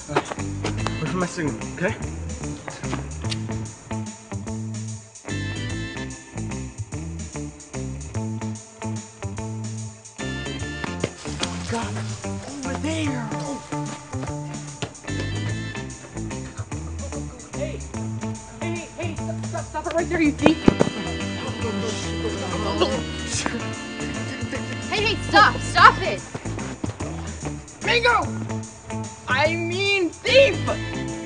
Wait for my signal, okay? Oh my God, over there! Oh. Hey, stop it right there, you thief! Hey, stop it! Bingo! I mean thief!